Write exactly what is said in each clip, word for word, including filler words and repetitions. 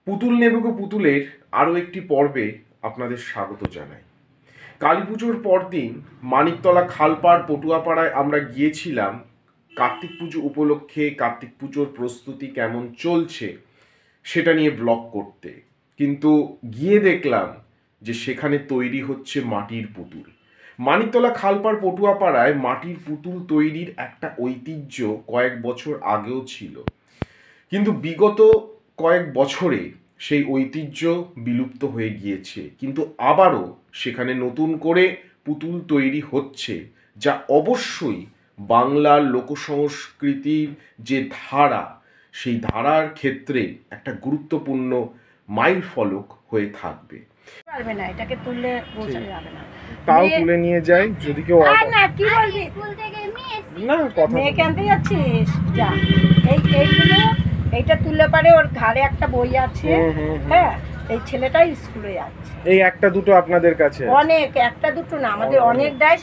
পুতুল নেবে পুতুলের আরও একটি পর্বে আপনাদের স্বাগত জানাই। কালী পুজোর পরদিন মানিকতলা খালপাড় পটুয়াপাড়ায় আমরা গিয়েছিলাম কার্তিক পুজো উপলক্ষে কার্তিক পুজোর প্রস্তুতি কেমন চলছে সেটা নিয়ে ব্লগ করতে, কিন্তু গিয়ে দেখলাম যে সেখানে তৈরি হচ্ছে মাটির পুতুল। মানিকতলা খালপাড় পটুয়াপাড়ায় মাটির পুতুল তৈরির একটা ঐতিহ্য কয়েক বছর আগেও ছিল, কিন্তু বিগত কয়েক বছরে সেই ঐতিহ্য বিলুপ্ত হয়ে গিয়েছে, কিন্তু আবারও সেখানে নতুন করে পুতুল তৈরি হচ্ছে, যা অবশ্যই বাংলার লোকসংস্কৃতির যে ধারা সেই ধারার ক্ষেত্রে একটা গুরুত্বপূর্ণ মাইল ফলক হয়ে থাকবে। পারবে না, এটাকে তুললে বোঝা যাবে না, তাও তুলে নিয়ে যাই যদি কেউ না কি বলবি স্কুল থেকে না কথা মেয়ে কেনতে যাচ্ছিস যা। এই এইগুলো এইটা তুললে পারে, ওর ঘাড়ে একটা বই আছে, হ্যাঁ এই ছেলেটাই স্কুলে যাচ্ছে। এই একটা দুটো আপনাদের কাছে অনেক, একটা দুটো না, আমাদের অনেক ডাইস।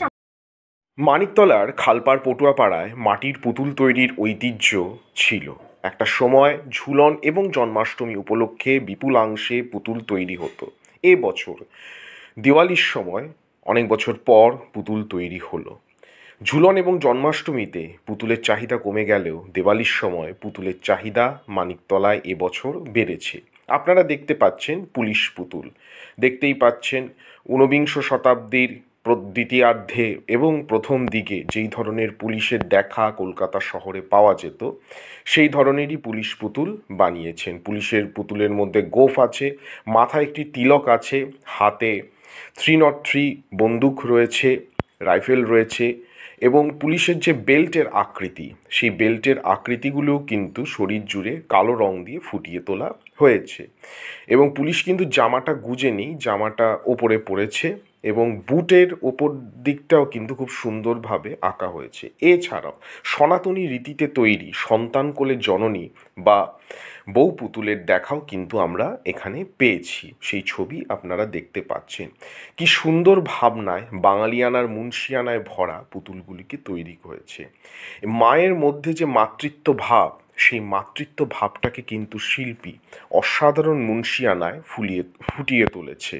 মানিকতলার খালপাড় পটুয়াপাড়ায় মাটির পুতুল তৈরির ঐতিহ্য ছিল। একটা সময় ঝুলন এবং জন্মাষ্টমী উপলক্ষে বিপুলাংশে পুতুল তৈরি হতো। এ বছর দিওয়ালির সময় অনেক বছর পর পুতুল তৈরি হলো। ঝুলন এবং জন্মাষ্টমীতে পুতুলের চাহিদা কমে গেলেও দিওয়ালির সময় পুতুলের চাহিদা মানিকতলায় এবছর বেড়েছে। আপনারা দেখতে পাচ্ছেন পুলিশ পুতুল, দেখতেই পাচ্ছেন ঊনবিংশ শতাব্দীর দ্বিতীয়ার্ধে এবং প্রথম দিকে যেই ধরনের পুলিশের দেখা কলকাতা শহরে পাওয়া যেত সেই ধরনেরই পুলিশ পুতুল বানিয়েছেন। পুলিশের পুতুলের মধ্যে গোফ আছে, মাথায় একটি তিলক আছে, হাতে থ্রি নট থ্রি বন্দুক রয়েছে, রাইফেল রয়েছে, এবং পুলিশের যে বেল্টের আকৃতি সেই বেল্টের আকৃতিগুলোও কিন্তু শরীর জুড়ে কালো রং দিয়ে ফুটিয়ে তোলা হয়েছে। এবং পুলিশ কিন্তু জামাটা গুজেনি, জামাটা ওপরে পড়েছে এবং বুটের ওপর দিকটাও কিন্তু খুব সুন্দরভাবে আঁকা হয়েছে। এছাড়াও সনাতনী রীতিতে তৈরি সন্তান কোলে জননী বা বউ পুতুলের দেখাও কিন্তু আমরা এখানে পেয়েছি। সেই ছবি আপনারা দেখতে পাচ্ছেন। কি সুন্দর ভাবনায় বাঙালিয়ানার মুন্সিয়ানায় ভরা পুতুলগুলিকে তৈরি হয়েছে। মায়ের মধ্যে যে মাতৃত্ব ভাব, সেই মাতৃত্ব ভাবটাকে কিন্তু শিল্পী অসাধারণ মুন্সিয়ানায় ফুলিয়ে ফুটিয়ে তুলেছে।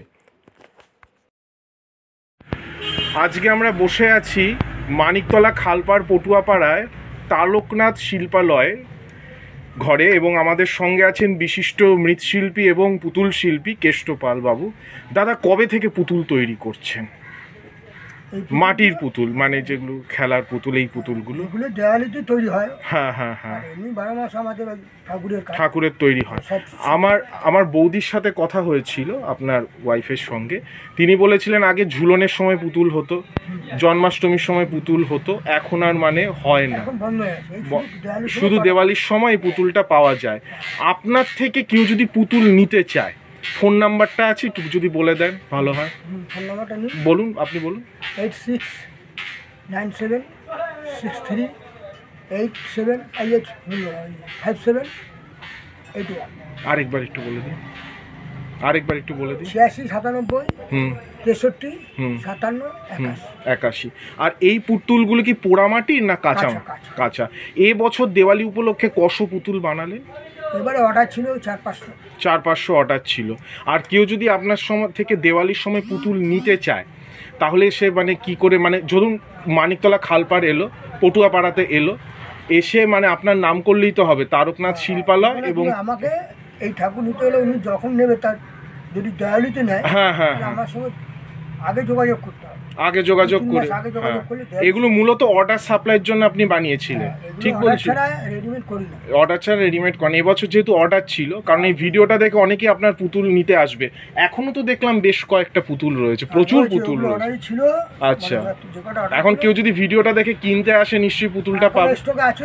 আজকে আমরা বসে আছি মানিকতলা খালপাড় পটুয়াপাড়ায় তালকনাথ শিল্পালয় ঘরে, এবং আমাদের সঙ্গে আছেন বিশিষ্ট মৃৎশিল্পী এবং পুতুল শিল্পী কেষ্টপাল বাবু। দাদা, কবে থেকে পুতুল তৈরি করছেন? মাটির পুতুল মানে যেগুলো খেলার পুতুল, এই পুতুলগুলো এগুলো দেওয়ালিতে তৈরি হয়। হ্যাঁ হ্যাঁ হ্যাঁ, এমনি বারো মাস আমাদের ঠাকুরের ঠাকুরের তৈরি হয়। আমার আমার বৌদির সাথে কথা হয়েছিল আপনার ওয়াইফের সঙ্গে, তিনি বলেছিলেন আগে ঝুলনের সময় পুতুল হতো, জন্মাষ্টমীর সময় পুতুল হতো, এখন আর মানে হয় না, শুধু দেওয়ালির সময় পুতুলটা পাওয়া যায়। আপনার থেকে কেউ যদি পুতুল নিতে চায়, ফোন নাম্বারটা আছে একটু যদি বলে দেন ভালো হয়। ফোন নাম্বারটা বলুন, আপনি বলুন। Eight six nine seven six three eight seven eight five seven eight one. আরেকবার একটু বলে দিন, আরেকবার একটু বলে দিন। ছিয়াশি সাতানব্বই হুম তেষট্টি হুম সাতান্ন একাশি একাশি। আর এই পুতুলগুলো কি পোড়ামাটির না কাঁচা? কাঁচা। এ বছর দেওয়ালি উপলক্ষে কশো পুতুল বানালেন? এবারে অর্ডার ছিল চার পাঁচশো চার পাঁচশো অর্ডার ছিল। আর কেউ যদি আপনার সময় থেকে দেওয়ালির সময় পুতুল নিতে চায় তাহলে সে মানে কি করে, মানে ধরুন মানিকতলা খালপাড় এলো, পটুয়াপাড়াতে এলো, এসে মানে আপনার নাম করলেই তো হবে তারকনাথ শিল্পালয়। এবং আমাকে এই ঠাকুর নিতে হলে উনি যখন নেবে তার যদি দেওয়ালিতে নেয়, হ্যাঁ হ্যাঁ আমার সঙ্গে আগে যোগাযোগ করতে হবে, আগে যোগাযোগ করে। এগুলো মূলত অর্ডার সাপ্লাইয়ের জন্য আপনি বানিয়েছিলেন, ঠিক বলছি? অর্ডার ছাড়া রেডিমেড করেন। এবছর যেহেতু অর্ডার ছিল, কারণ এই ভিডিওটা দেখে অনেকেই আপনার পুতুল নিতে আসবে। এখনো তো দেখলাম বেশ কয়েকটা পুতুল রয়েছে, প্রচুর পুতুল রয়েছে। আচ্ছা, এখন কেউ যদি ভিডিওটা দেখে কিনতে আসে নিশ্চয়ই পুতুলটা পাবে।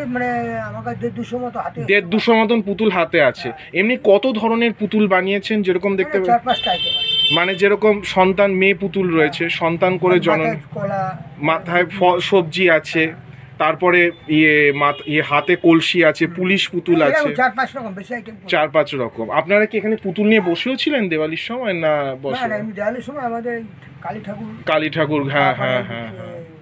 দেড় দুশো মতন পুতুল হাতে আছে। এমনি কত ধরনের পুতুল বানিয়েছেন যেরকম দেখতে পাচ্ছেন? মানে যেরকম সন্তান মেয়ে পুতুল রয়েছে, সন্তান করে জনন, মাথায় সবজি আছে, তারপরে ইয়ে ইয়ে হাতে কলসি আছে, পুলিশ পুতুল আছে, চার পাঁচ রকম। আপনারা কি এখানে পুতুল নিয়ে বসেও ছিলেন দেওয়ালির সময় না? বসে দেওয়ালির সময় আমাদের কালী ঠাকুর কালী ঠাকুর হ্যাঁ হ্যাঁ হ্যাঁ হ্যাঁ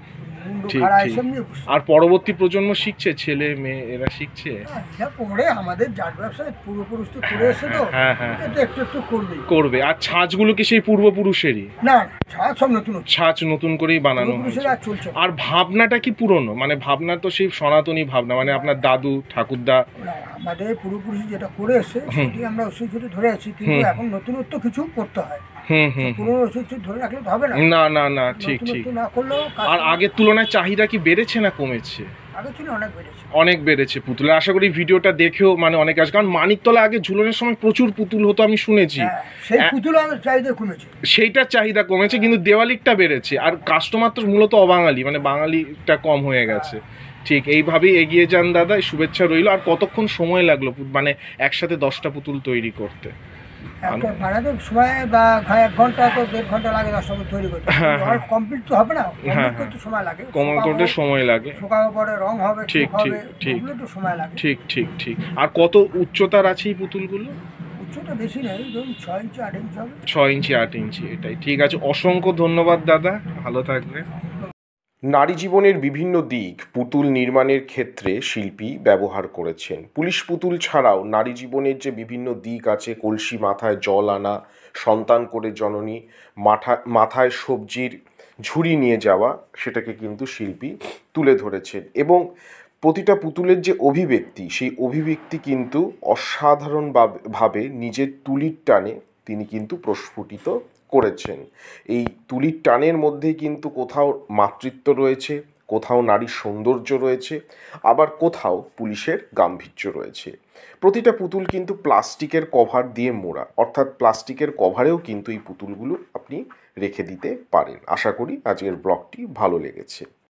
মুন্ডু ঠিক খাড়া ঠিক এসব নিয়ে বসে। আর পরবর্তী প্রজন্ম শিখছে, ছেলে মেয়ে এরা শিখছে? হ্যাঁ, এটা পরে আমাদের জাত ব্যবসায় পূর্বপুরুষ তো করে এসে তো হ্যাঁ হ্যাঁ এটা একটু একটু করবেই। করবে। আর ছাঁচগুলো কি সেই পূর্বপুরুষেরই? না না, ছাদ সব নতুন হচ্ছে, ছাঁচ নতুন করেই বানানো পূর্বপুরুষের হয়েছে। আর চলছে না। আর ভাবনাটা কি পুরনো, মানে ভাবনা তো সেই সনাতনী ভাবনা, মানে আপনার দাদু ঠাকুরদা? না, আমাদের পূর্বপুরুষ যেটা করে এসে সেটি আমরা ওষুধ ছুটি ধরে আছি, কিন্তু এখন নতুনত্ব কিছু করতে হয়। হুম হুম পুরনো ওষুধ ছুটি ধরে রাখলে তো হবে না। না না না ঠিক ঠিক। নতুনত্ব না করলেও কাজ- আর আগের তুলনায় চাহিদা কি বেড়েছে না কমেছে? আগে ছিল অনেক বেড়েছে। অনেক বেড়েছে পুতুলে। আশা করি ভিডিওটা দেখেও মানে অনেক আসে, কারণ মানিকতলা আগে ঝুলনের সময় প্রচুর পুতুল হতো আমি শুনেছি। হ্যাঁ, সেই আ- পুতুল আমাদের চাহিদা কমেছে। সেইটার চাহিদা কমেছে, কিন্তু দেওয়ালিরটা বেড়েছে। আর কাস্টমার তো মূলত অবাঙালি, মানে বাঙালিটা কম হয়ে গেছে। ঠিক এইভাবেই এগিয়ে যান দাদা, এই শুভেচ্ছা রইল। আর কতক্ষণ সময় লাগলো পু- মানে একসাথে দশটা পুতুল তৈরি করতে? একটা বানাতে সময় বা ঘ- এক ঘন্টা তো দেড় ঘন্টা লাগে দশটা করে তৈরি করতে। হ্যাঁ, হ্যাঁ। কমপ্লিট তো হবে না, হ্যাঁ, কমপ্লিট করতে সময় লাগে। কমন করতে শুকাবো, সময় লাগে। শুকাবো পরে রং হবে, ঠিক, ঠিক হবে, ঠিক, ঠিক। ওগুলো তো সময় লাগে। ঠিক ঠিক ঠিক। আর কত উচ্চতার আছে এই পুতুলগুলো? উচ্চতা বেশি নেই, ধরুন ছয় ইঞ্চি আট ইঞ্চি হবে। ছয় ইঞ্চি আট ইঞ্চি, এটাই ঠিক আছে। অসংখ্য ধন্যবাদ দাদা, ভালো থাকবেন। নারী জীবনের বিভিন্ন দিক পুতুল নির্মাণের ক্ষেত্রে শিল্পী ব্যবহার করেছেন। পুলিশ পুতুল ছাড়াও নারী জীবনের যে বিভিন্ন দিক আছে, কলসি মাথায় জল আনা, সন্তান করে জননী, মাথা মাথায় সবজির ঝুড়ি নিয়ে যাওয়া, সেটাকে কিন্তু শিল্পী তুলে ধরেছেন। এবং প্রতিটা পুতুলের যে অভিব্যক্তি, সেই অভিব্যক্তি কিন্তু অসাধারণভাবে নিজের তুলির টানে তিনি কিন্তু প্রস্ফুটিত করেছেন। এই তুলির টানের মধ্যে কিন্তু কোথাও মাতৃত্ব রয়েছে, কোথাও নারীর সৌন্দর্য রয়েছে, আবার কোথাও পুলিশের গাম্ভীর্য রয়েছে। প্রতিটা পুতুল কিন্তু প্লাস্টিকের কভার দিয়ে মোড়া, অর্থাৎ প্লাস্টিকের কভারেও কিন্তু এই পুতুলগুলো আপনি রেখে দিতে পারেন। আশা করি আজকের ব্লগটি ভালো লেগেছে।